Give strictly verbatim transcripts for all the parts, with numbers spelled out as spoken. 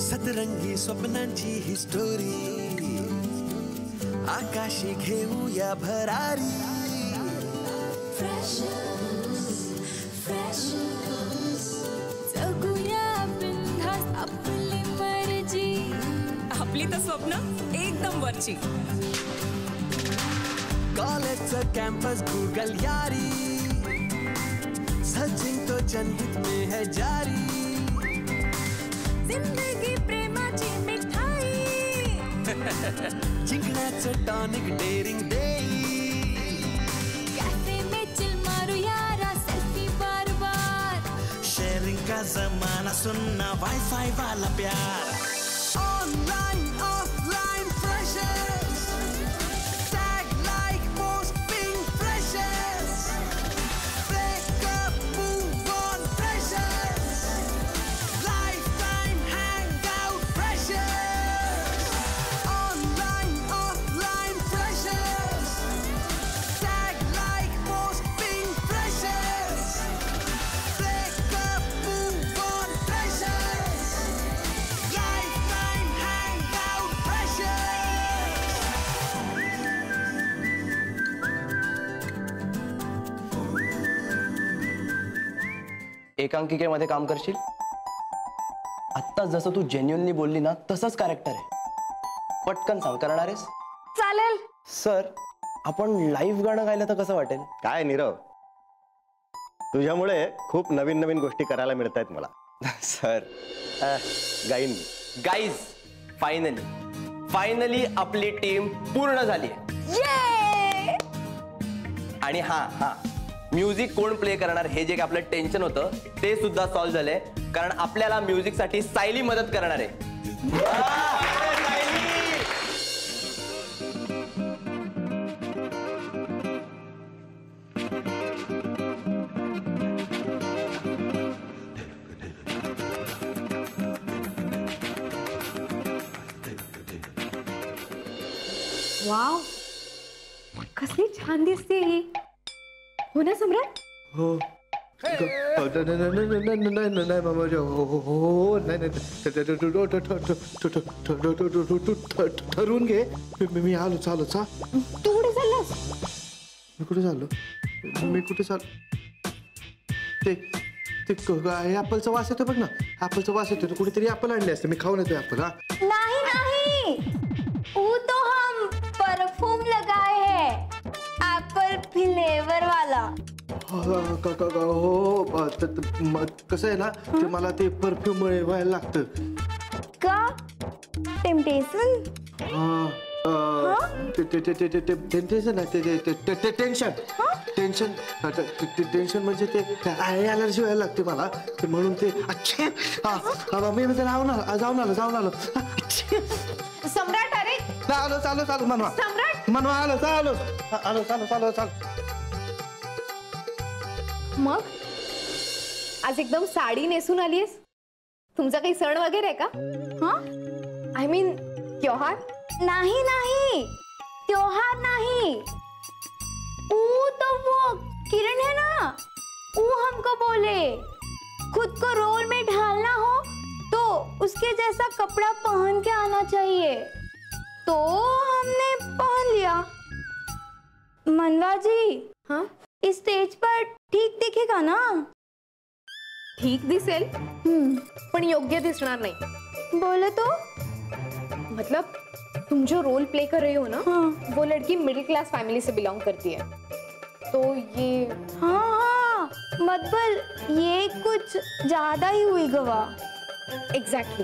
सतरंगी स्वप्नांची ही स्टोरी आकाशी घेऊया भरारी जगूया बिनधास्त आपली मर्जी आपली तर स्वप्न एकदम वरची कॉलेजचं कॅम्पस गूगल यारी सचिन तो जनहित में है जारी जिंदगी प्रेमाची मिठाई जिंकण्याचं टॉनिक डेरिंग देई कैफे में चिल मारू यारा सेल्फी बार बार शेयरिंग का जमाना सुनना वाईफाई वाला प्यार online offline freshers tag like post ping freshers breakup move on freshers life time hang out freshers online offline freshers tag like post ping freshers breakup move on freshers life time hang out freshers एकांकिकेमध्ये काम करशील? आत्ता जसं तू genuinely बोलली ना तसंच character आहे. पटकन सांग, करणार आहेस? चालेल सर, आपण लाईव्ह गाणं गायलं तर कसं वाटेल? काय नीरव, तुझ्यामुळे खूप नवीन नवीन गोष्टी करायला मिळत आहेत मला. सर गाईन गाईज, फायनली फायनली आपली टीम पूर्ण झाली आहे. आणि हा हा म्युझिक कोण प्ले करणार हे जे काही आपलं टेन्शन होतं ते सुद्धा सॉल्व्ह झालंय, कारण आपल्याला म्युझिक साठी सायली मदत करणार आहे. वाव, कसली छान दिसते ही. हो ना सम्राट? हो. नाही नाही मामा, हो नाही नाही, ठरवून घे. मी आलो, चालो चा. तू कुठे चाललास? मी कुठे चाललो? मी कुठे चाललो? ते ते ऍपलचा वास येतो बघ ना, ऍपलचा वास येतो. कुठेतरी ऍपल आणले असते, मी खाऊन येतो ऍपल. हा नहीं नहीं, वो तो हम परफ्यूम लगाए हैं, एप्पल फ्लेवर वाला. हो, कसं आहे ना, ते मला ते परफ्यूम व्हायला लागतं. का? टेम्पटेशन? टेन्शन आहे, टेन्शन टेन्शन टेन्शन म्हणजे ते ॲलर्जी व्हायला लागते मला, ते म्हणून ते. अच्छा, मी जाऊन आलो जाऊन आलो जाऊन आलो सम्राट, अरे चालो चालो चालो मनवा सम्राट, मनवा आलो चालो आलो चालो चालो चालो. मग आज एकदम साडी नेसून आलीस? तुमचा काही सण वगैरे आहे का? हा, आय मीन त्योहार? नहीं नहीं, त्योहार नहीं. वो तो वो किरण है ना, वो हमको बोले खुद को रोल में ढालना हो तो उसके जैसा कपड़ा पहन के आना चाहिए, तो हमने पहन लिया. मनवा जी, हाँ, इस स्टेज पर ठीक दिखेगा ना? ठीक दिसेल, पण योग्य दिसणार नहीं. बोले तो मतलब तुम जो रोल प्ले कर रही हो ना, हाँ, वो लड़की मिडिल क्लास फैमिली से बिलोंग करती है, तो ये हाँ हाँ मतलब ये कुछ ज्यादा ही हुई गवा. एग्जैक्टली.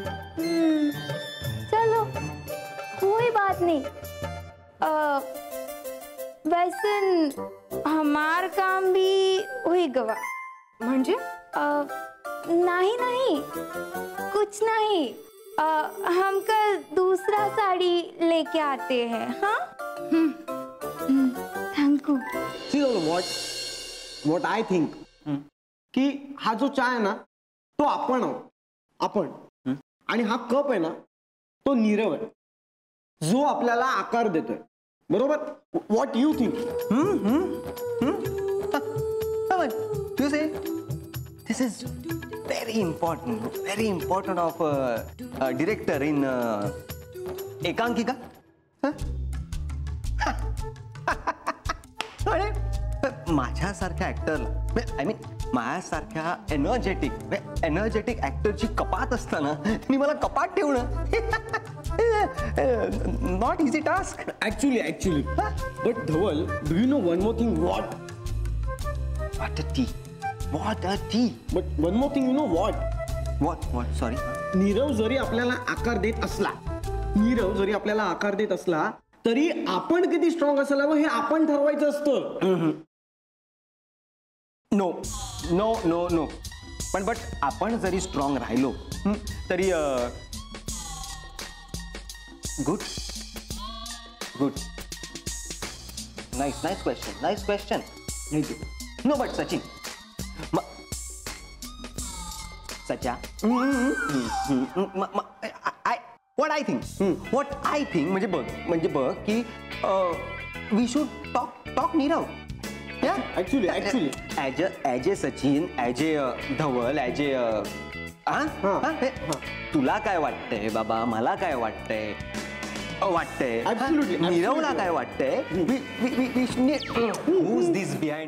चलो, कोई बात नहीं. आ, वैसे हमार काम भी हुई गवा. म्हणजे? नहीं नहीं, कुछ नहीं. आ, हम कल दूसरा साड़ी लेके आते हैं. हाँ, thank you. What what I think की हा जो चहा आहे ना तो आपण आहोत, आपण, आणि हा कप आहे ना तो नीरव आहे जो आपल्याला आकार देतोय. बरोबर? What you think? You say this is very important very important of director in एकांकिका. अरे माझ्यासारख्या ऍक्टरला आय मीन माझ्यासारख्या एनर्जेटिक एनर्जेटिक ऍक्टरची कपात असताना त्यांनी मला कपात ठेवणं not easy task. Actually actually but Dhawal, do you know one more thing? What what a tea what a tea but one more thing, you know what? What what sorry. Nirav जरी आपल्याला आकार देत असला नीरव जरी आपल्याला आकार देत असला तरी आपण किती स्ट्रॉंग असायला हवं हे आपण ठरवायचं असतं. नो नो नो नो पण बट आपण जरी स्ट्रॉंग राहिलो हं, तरी good good nice nice question nice question. No but Sachin सच्या I what I think what I think म्हणजे बघ म्हणजे बघ की we should talk talk Nirav. Actually actually as a as a Sachin as a Dhawal as a तुला काय वाटतंय बाबा, मला काय वाटतंय वाटतंय Absolutely, नीरवला absolutely. काय वाटतंय हूज दिस बिहाइंड.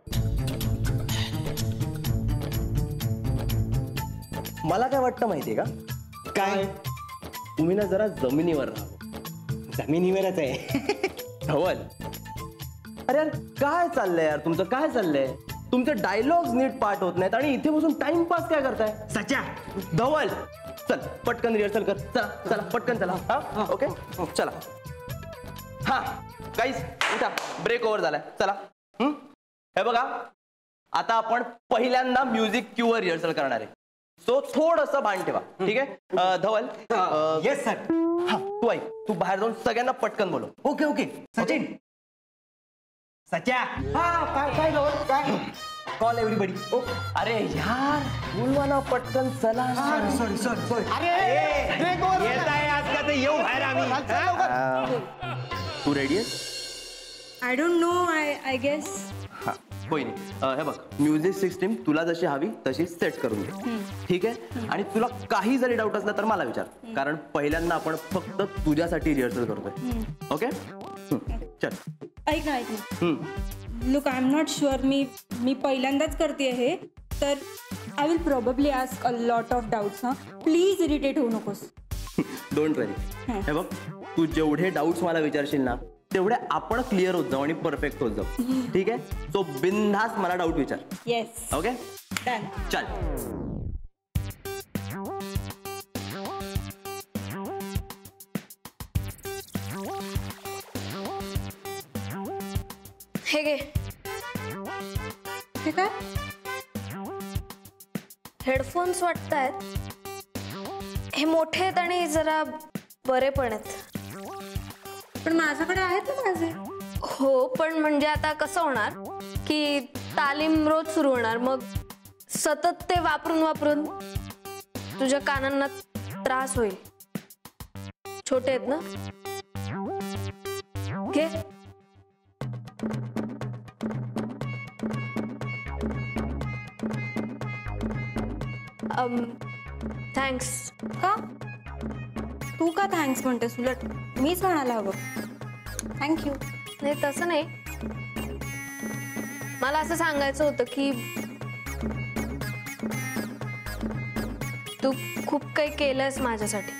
मला काय वाटतं माहितीये का? काय? तुम्ही ना जरा जमिनीवर राहा. जमिनीवरच आहे. धवल अरे यार काय चाललंय यार तुमचं काय चाललंय? तुमचे डायलॉग्स नीट पाठ होत नाहीत आणि इथे बसून टाइमपास काय करताय? सच्या धवल चल पटकन रिहर्सल कर. चला चला पटकन चला. हा ओके चला. हा गाईज उठा, ब्रेक ओव्हर झालाय. चला हम्म हे बघा आता आपण पहिल्यांदा म्युझिक क्यूवर रिहर्सल करणार आहे. सो थोडंसं भान ठेवा. ठीक आहे धवल? Yes sir. हा तू ऐक, तू बाहेर जाऊन सगळ्यांना पटकन बोलव. Okay okay. सचिन सच्या हा काय काय धवल काय? Call everybody. अरे यार बोलवा ना पटकन. चला सॉरी सॉरी सॉरी. येत आहे आज का ते येऊ बाहेर आम्ही. तू रेडी आहेस? I don't know. I I guess. हा होय नाही. हे बघ म्युझिक सिस्टीम तुला जशी हवी तशी सेट करून घे. ठीक आहे? आणि तुला काही जरी डाऊट असला तर मला विचार, कारण पहिल्यांदा आपण फक्त तुझ्यासाठी रिहर्सल करतोय. ओके चल. ऐक ना ऐक ना look I am not sure. मी मी पहिल्यांदाच करते हे, तर I will probably ask a lot of doubts. हां प्लीज इरिटेट होऊ नकोस. Don't worry. हे बघ तू जेवढे डाऊट्स मला विचारशील ना तेवढे आपण क्लिअर होत जाऊ आणि परफेक्ट होत जाऊ. ठीक आहे? सो बिनधास्त मला डाऊट विचार. येस. Okay done. चल. हे घे. हे काय? हेडफोन्स वाटतायत. हे मोठे आहेत आणि जरा बरे पण आहेत. पण माझ्याकडे आहेत ना माझे. हो पण म्हणजे आता कसं होणार की तालीम रोज सुरू होणार, मग सतत ते वापरून वापरून तुझ्या कानांना त्रास होईल. छोटे आहेत ना. घे. थँक्स. का? तू का थँक्स म्हणतेस? उलट मीच म्हणायला हवं थँक्यू. नाही तसं नाही, मला असं सांगायचं होतं की तू खूप काही केलंयस माझ्यासाठी.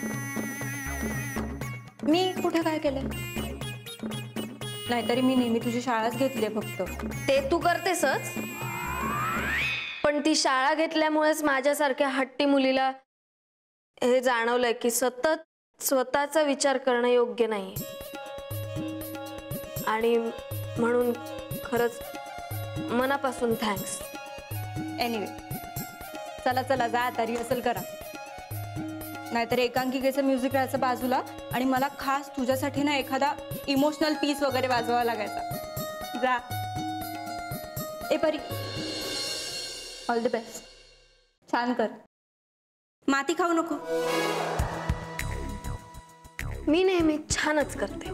मी कुठे काय केलंय? नाहीतरी मी नेहमी तुझी शाळाच घेतली आहे फक्त. ते तू करतेसच, पण ती शाळा घेतल्यामुळेच माझ्यासारख्या हट्टी मुलीला हे जाणवलंय की सतत स्वतःचा विचार करणं योग्य नाही. आणि म्हणून खरंच मनापासून थँक्स. एनिवे चला चला जा आता रिहर्सल करा, नाहीतर एकांकिकेचं म्युझिक राहायचं बाजूला आणि मला खास तुझ्यासाठी ना एखादा इमोशनल पीस वगैरे वाजवावा लागायचा. जा. ए परी ऑल द बेस्ट. छान कर. माती खाऊ नको. मी नेहमी छानच करते.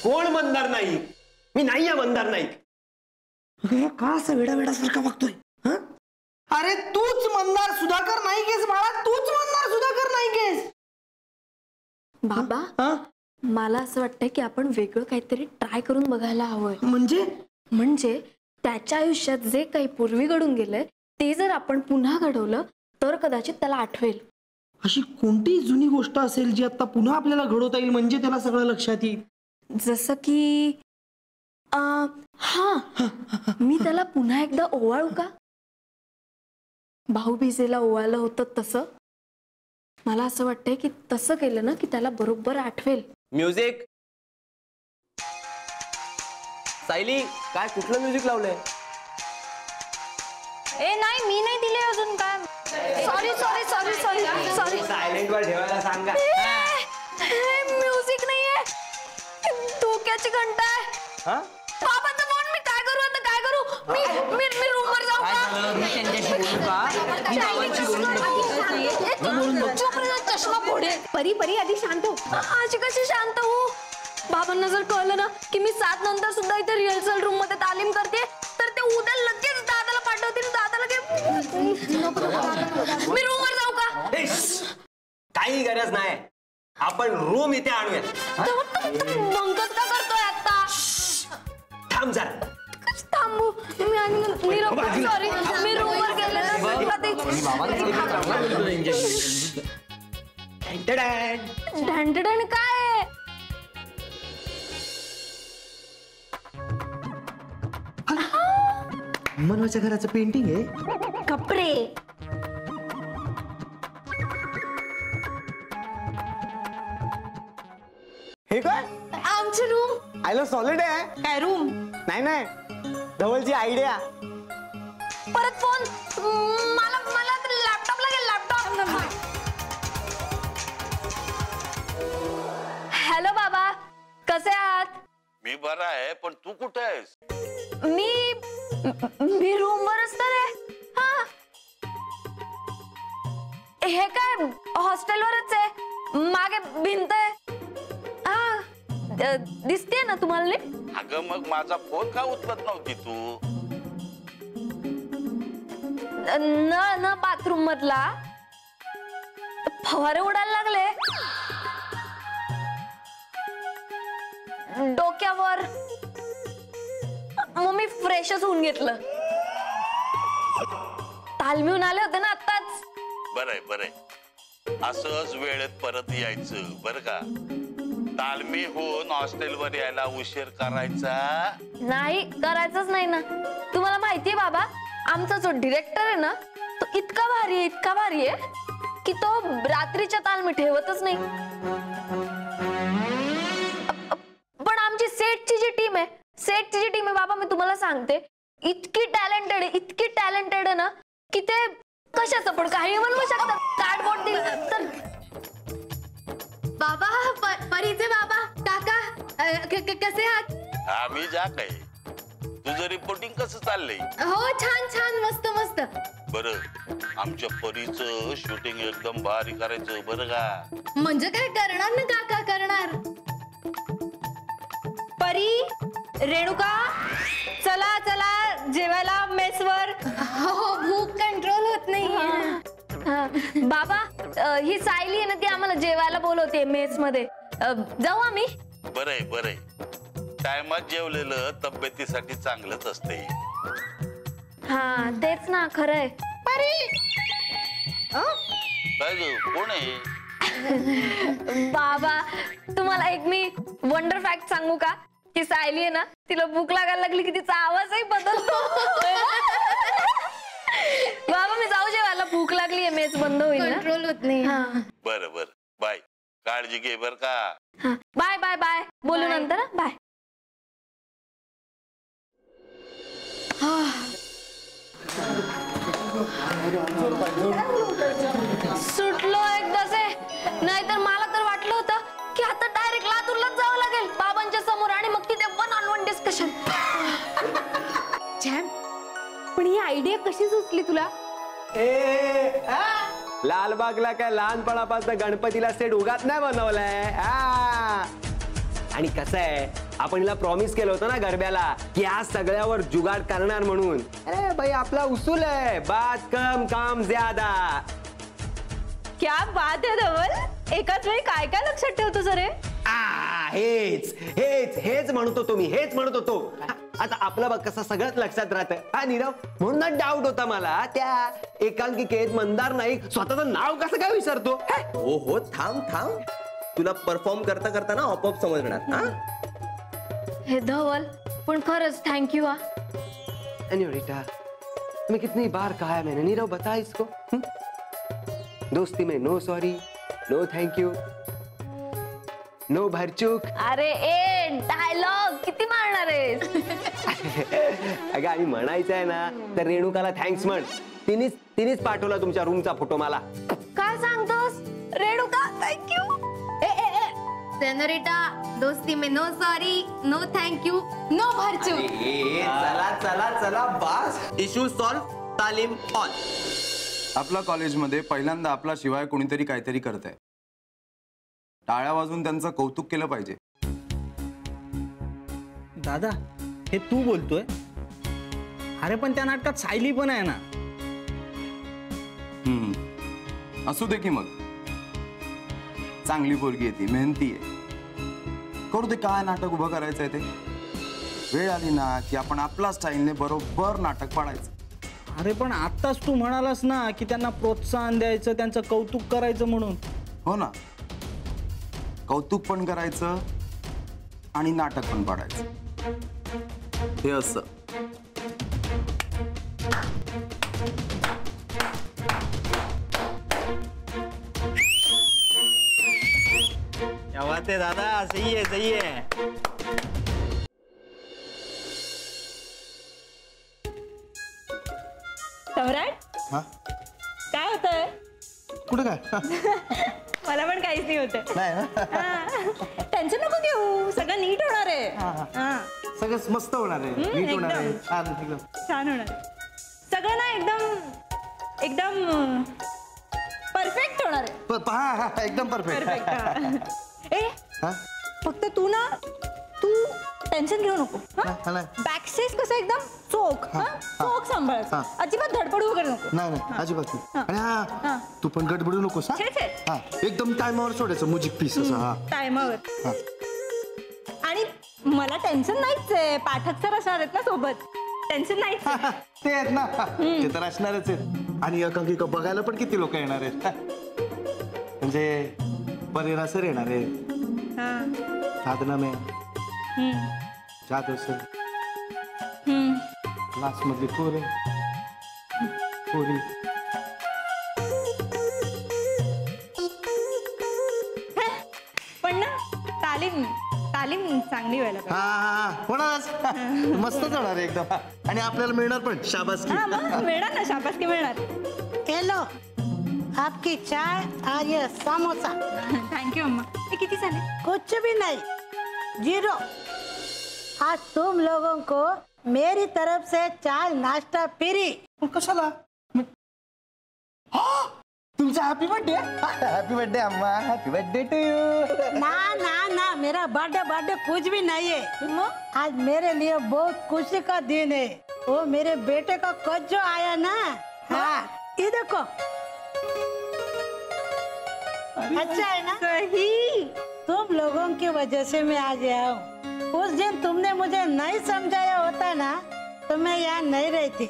कोण मंदार नाईक? मी नाही आहे मंदार नाईक. का असं वेडा वेडासारखा वागतोय? अरे तूच मंदार सुधाकर नाईकेस बाळा, तूच मंदार सुधाकर नाईकेस. बाबा मला असं वाटतंय की आपण वेगळं काहीतरी ट्राय करून बघायला हवंय. म्हणजे म्हणजे त्याच्या आयुष्यात जे काही पूर्वी घडून गेलंय ते जर आपण पुन्हा घडवलं तर कदाचित त्याला आठवेल. अशी कोणती जुनी गोष्ट असेल जी आता पुन्हा आपल्याला घडवता येईल म्हणजे त्याला सगळं लक्षात येईल? जसं की हा मी त्याला पुन्हा एकदा ओवाळू का? भाऊबीजेला ओवाळलं होतं तसं. मला असं वाटतंय की तसं केलं ना की त्याला बरोबर आठवेल. म्युझिक. सायली काय कुठलं म्युझिक लावलंय? ए नाही मी नाही दिले अजून. काय sorry sorry sorry sorry sorry silent वर ठेवायला सांगा. म्युझिक नाहीये, धोक्याची घंटा आहे. हा बाबांचा फोन. मी काय करू आता? काय करू? मी मी मी रूम वर जाऊ का? चष्मा फोडे. परी परी आधी शांत हो. अशी कशी शांत हो? बाबांना जर कळलं ना की मी सात नंतर सुद्धा इथे रिहर्सल रूम मध्ये तालीम करते तर ते उद्या लगेच दादाला पाठवतील. दादाला मी रूम वर जाऊ का? काही गरज नाही, आपण रूम इथे आणूयात. बंकच का करतोय आता? थांब जरा. थांबू मी आणि सॉरी मी रूम वर गेले ना. ढंढण काय आहे? मनवाच्या घराचं पेंटिंग आहे. कपडे. हे काय? आमचे रूम. आयलो सॉलिड आहे. काय रूम? नाही नाही, धवलची आयडिया. परत फोन. मला मला लॅपटॉप लागेल. लॅपटॉप. हॅलो बाबा, कसे आहात? मी बरा आहे, पण तू कुठे आहेस? मी मी रूम वर असणार आहे. हा हे काय हॉस्टेलवरच आहे. मागे भिंत आहे. हा दिसते ना तुम्हाला? अगं मग माझा फोन का उचलत नव्हती तू? नळ ना बाथरूम मधला फवारे उडायला लागले डोक्यावर. मग मी फ्रेशच होऊन घेतलं. तालमीहून आले होते ना आत्ताच. बरंय बरंय, असंच वेळेत परत यायचं बरं का. तालमी होऊन हॉस्टेलवर यायला उशीर करायचा नाही. करायचंच नाही ना. तुम्हाला माहितीये बाबा, आमचा जो डिरेक्टर आहे ना तो इतका भारी आहे, इतका भारी आहे की तो रात्रीच्या तालमी ठेवतच नाही. पण आमची सेटची जी टीम आहे सेटची जी टीम आहे बाबा, मी तुम्हाला सांगते इतकी टॅलेंटेड आहे, इतकी टॅलेंटेड आहे ना की ते कशाचं पण काही बनवू शकतात. कार्डबोर्ड दिलं तर. बाबा परीचे बाबा काका कसे आहात? आम्ही जा काय. तुझं रिपोर्टिंग कसं चाललंय? हो छान छान मस्त मस्त. बरं, आमच्या परीचं शूटिंग एकदम भारी करायचं बरं का. म्हणजे काय करणार ना काका, करणार. परी, रेणुका, चला चला जेवायला मेसवर. हो भूक कंट्रोल होत नाही. बाबा ही सायली आहे ना ती आम्हाला जेवायला बोलवते मेस मध्ये. जाऊ आम्ही? बरंय बरंय, टायमात जेवलेलं तब्येतीसाठी चांगलंच असते. हा तेच ना, खरंय. काय ग, कोण आहे? बाबा तुम्हाला एक मी वंडर फॅक्ट सांगू का? ती सायली आहे ना तिला भूक लागायला लागली की तिचा आवाजही बदलतो. बाबा मी जाऊ जेवायला, भूक लागली आहे, मेस बंद होईल ना. कंट्रोल होत नाही. बरं बरं, बाय. काळजी घे बर का. Bye bye bye. बोलू नंतर. बाय. सुटलो एकदा से. नाहीतर मला तर वाटलं होतं की आता डायरेक्ट लातूरलाच जावं लागेल बाबांच्या समोर आणि मग तिथे वन ऑन वन डिस्कशन. छान. पण ही आयडिया कशी सुचली तुला? लालबागला काय लहानपणापासून गणपतीला सेट उगाच नाही बनवलाय. आणि कसं आहे, आपण हिला प्रॉमिस केलं होतं ना गरब्याला की या सगळ्यावर जुगाड करणार म्हणून. अरे भाई आपला उसूल आहे, बात कम काम ज्यादा. क्या बात आहे धवल, एकाच वेळी काय काय लक्षात ठेवतो सर हे? आ, हेच हेच हेच म्हणतो तो मी, हेच म्हणत होतो. आता आपलं बघ कसं सगळंच लक्षात राहतं हा नीरव. म्हणून ना डाऊट होता मला त्या एकांकिकेत मंदार नाईक स्वतःचं नाव कसं काय विसरतो. हो हो थांब थांब, तुला परफॉर्म करता करता ना आपोआप समजणार. हा हे धवल पण खरंच थँक्यू हा. रीटा मैं कितनी बार कहा है मैंने, नीरव बता इसको. हुँ? दोस्ती में no sorry, no thank you, no भरचूक. अरे ए डायलॉग किती मारणार आहेस. अगं आणि म्हणायचं आहे ना तर रेणुकाला थँक्स म्हण. तिनेच तिनेच पाठवला तुमच्या रूमचा फोटो मला. काय सांगतोस रेणुका थँक्यू. ए ए ए सेनोरिटा दोस्ती में no sorry, no thank you, no भरचू. ए, चला चला चला बास. इश्यू सॉल्व, तालीम ऑन. आपल्या कॉलेजमध्ये पहिल्यांदा आपला शिवाय कोणीतरी काहीतरी करतंय. टाळ्या वाजून त्यांचं कौतुक केलं पाहिजे. दादा हे तू बोलतोय? अरे पण त्या नाटकात सायली पण आहे ना. हम्म असू दे की मग. चांगली पोरगी आहे ती, मेहनती आहे. करू दे, काय नाटक उभं करायचंय ते. वेळ आली ना की आपण आपल्या स्टाईलने बरोबर नाटक पाडायचं. अरे पण आत्ताच तू म्हणालास ना की त्यांना प्रोत्साहन द्यायचं, त्यांचं कौतुक करायचं म्हणून. हो ना, कौतुक पण करायचं आणि नाटक पण पाडायचं. हे असं. क्या बात है दादा, सही है सही है. सम्राट काय होतंय? कुठे काय मला पण काहीच नाही होत. टेन्शन नको घेऊ, सगळं नीट होणार आहे. हा. सगळं मस्त होणार आहे, हम्म, नीट होणार आहे, एकदम. छान एकदम छान होणार आहे. सगळं ना एकदम एकदम परफेक्ट होणार आहे. प- प- हा, हा, एकदम परफेक्ट. परफेक्ट. ए हा? फक्त तू ना तू टेन्शन घेऊ नको. हा, हा, नाही. बॅकस्टेज कसं एकदम चोख, हा, हा? चोख सांभाळायचं. हा. अजिबात धडपडू वगैरे नको. नाही नाही अजिबात नाही. हा. आणि हा. हा तू पण गडबडू नकोस. हा छे, छे. हा, एकदम टायमावर सोडायचं म्युझिक पीस असं. हा टायमावर. हा. आणि मला टेन्शन नाहीच आहे, पाठक सर असणार आहेत ना सोबत. टेन्शन नाहीच आहे. हा, ते आहेत ना, ते तर असणारच आहेत. आणि एकांकिका बघायला पण किती लोक येणार आहेत. म्हणजे परेरा सर येणार आहेत, हा. साधना मॅम, हम्म. जाधव सर, हम्म. क्लास मधली पोरं पोरी. पण ना तालीम तालीम चांगली व्हायला हा हा हा, होणारच. मस्तच होणार आहे एकदम. आणि आपल्याला मिळणार पण शाबासकी. पाहिजे. हा, मग मिळणार ना, शाबासकी मिळणार. हेलो आपकी चाय और ये समोसा. थँक्यू अम्मा. हे किती झाले? कुछ भी नहीं, जीरो. आज तुम लोगों को मेरी तरफ से चाय नाश्ता फ्री. कशाला? तुमचा हॅपी बर्थडे. हॅपी बर्थडे अम्मा, हॅपी बर्थडे टू यू. ना ना ना, मेरा बर्थडे बर्थडे कुछ भी नहीं है. आज मेरे लिए बहुत खुशी का दिन है. वो मेरे बेटे का कज जो आया ना, हाँ ये देखो. अच्छा है ना? सही. तुम लोगों की वजह से मैं आज आया हूँ. उस दिन तुमने मुझे नहीं समझाया होता ना तो मैं यहाँ नहीं रहती.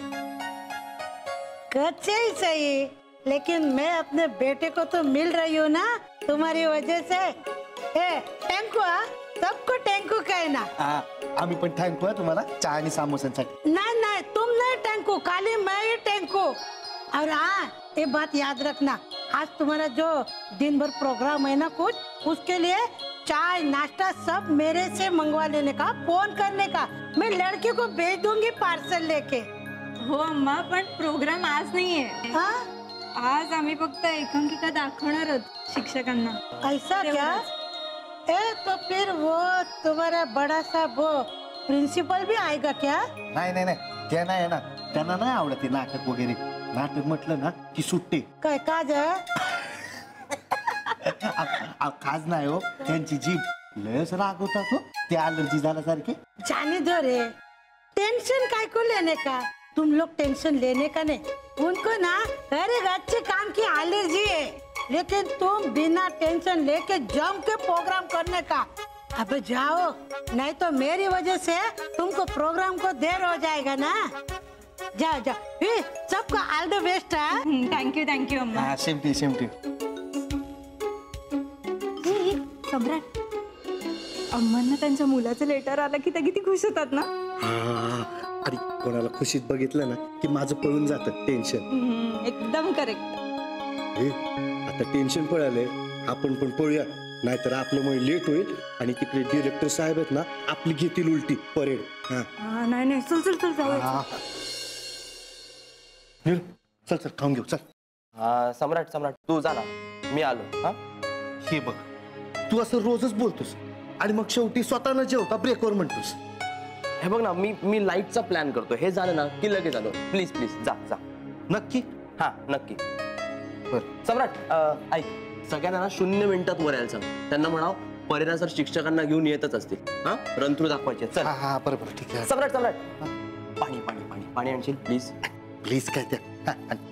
कच्चे ही सही, लेकिन मैं अपने बेटे को तो मिल रही हूँ ना तुम्हारी वजह से. ए टँकू, हा सबको टँकू कहना. हा, आम्ही पण थँक्यू आहे तुम्हाला चहा आणि समोसांसाठी. नहीं नहीं, तुम नहीं टँकू, खाली मैं ही टँकू. और हाँ ये बात याद रखना, आज तुम्हारा जो दिन भर प्रोग्राम है ना कुछ, उसके लिए चाय नाश्ता सब मेरे से मंगवा लेने का, फोन करने का. मैं लड़की को भेज दूंगी पार्सल लेके. हो अम्मा, पण प्रोग्राम आज नाहीये. हाँ आज आम्ही फक्त एकांकिका दाखवणार आहोत शिक्षकांना. ऐसा क्या? ए तो फिर वो तुम्हारा बड़ा सा वो प्रिंसिपल भी आएगा क्या? नाही नाही नाही, ते नाही ना, त्यांना नाही आवडत ते नाटक वगैरे. नाटक म्हटलं ना की सुट्टी. काय काज? खाज नाही हो, त्यांची जीभ लयच राग होता तो ते अलर्जी झाल्यासारखे. जाने दो रे, टेंशन काय को लेने का, तुम लोग टेंशन लेने का नहीं. उनको ना हर एक अच्छे काम की एलर्जी है, लेकिन तुम बिना टेंशन लेके जम के प्रोग्राम करने का. अब जाओ, नहीं तो मेरी वजह से तुमको प्रोग्राम को देर हो जाएगा ना. जाओ जाओ, फिर सबको all the best. Thank you thank you अम्मा. हा शेमटी शेमटी. सम्राट, अम्मांना त्यांच्या मुलाचं लेटर आलं की ते किती खुश होतात ना. अरे कोणाला खुशीत बघितलं ना की माझं पळून जातं टेन्शन. हम्म, एकदम करेक्ट. आता टेन्शन पळालंय, आपण पण पळूया, नाहीतर आपलं मग लेट होईल आणि तिकडे डिरेक्टर साहेब आहेत ना आपली घेतील उलटी परेड. हा हा, नाही नाही, चल चल चल जाऊया. हा. नील, चल चल खाऊन घेऊ चल. हा सम्राट सम्राट तू जा ना, मी आलो. हा हे बघ, तू असं रोजच बोलतोस आणि मग शेवटी स्वतःनं जेवता ब्रेकवर म्हणतोस. हे बघ ना, मी मी लाईटचा प्लॅन करतो. हे झालं ना की लगेच आलो. प्लीज प्लीज जा जा. नक्की? हा नक्की. बर सम्राट अं, ऐक, सगळ्यांना ना शून्य मिनिटात वर यायला सांग. त्यांना म्हणाव परेना सर शिक्षकांना घेऊन येतच असतील. हा रन थ्रू दाखवायचे. चल. हा हा बरोबर ठीक आहे. सम्राट सम्राट पाणी पाणी पाणी पाणी आणशील प्लीज. प्लीज काय त्या.